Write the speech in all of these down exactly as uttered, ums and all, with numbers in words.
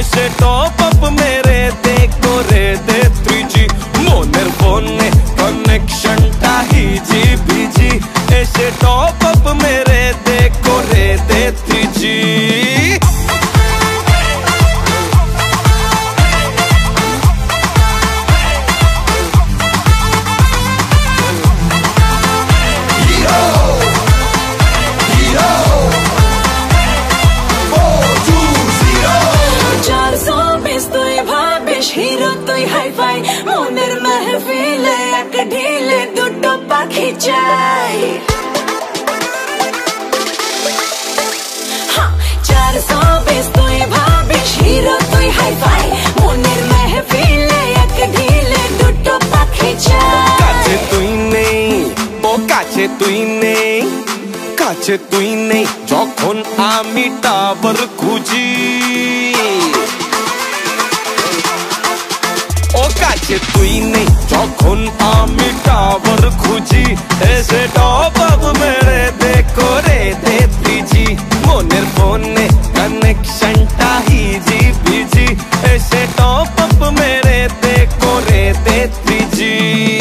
এসে top up মেরে দে করে দে থ্রি জি মনের ফোনে কানেকশনটা হিজি ভিজি এসে টপ আপ মেরে দে করে দে থ্রি জি হিরো তুই হাই ফাই মনের মেহফিলে এক ঢিলে দুটো পাখি চাই চারশো বিশ তুই ভাবিস হিরো তুই হাই ফাই মনের মেহফিলে এক ঢিলে দুটো পাখি চাই কাছে তুই নেই ও কাছে তুই নেই কাছে তুই নেই যখন আমি টাওয়ার খুঁজি ও কাছে তুই নেই যখন আমি টাওয়ার খুঁজি এসে টপ আপ মেরে দে করে দে থ্রি জি মনের ফোনে কানেকশনটা হিজি ভিজি এসে টপ আপ মেরে দে করে দে থ্রি জি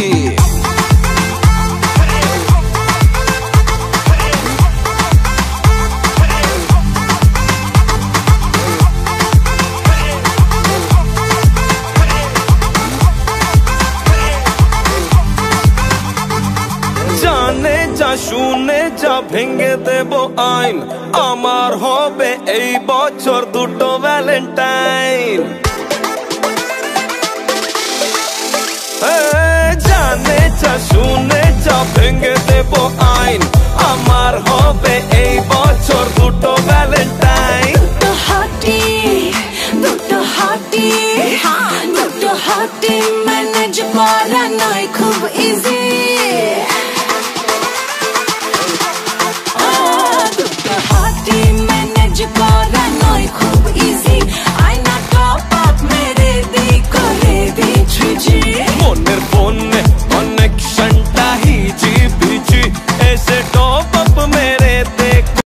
জানে যা শুনে যা ভেঙে দেব আইন আমার হবে এই বছর দুটো ভ্যালেন্টাইন জানে যা শুনে যা ভেঙে দেব আইন আমার হবে এই বছর দুটো ভ্যালেন্টাইন দুটো হাতি দুটো হাতি দুটো হাতি ম্যানেজ করা নয় খুব ইজি করা নয় খুব ইজি আয়না টপ আপ মেরে দে করে দে থ্রি জি মনের ফোনে কানেকশনটা হিজি ভিজি এসে টপ আপ মেরে দে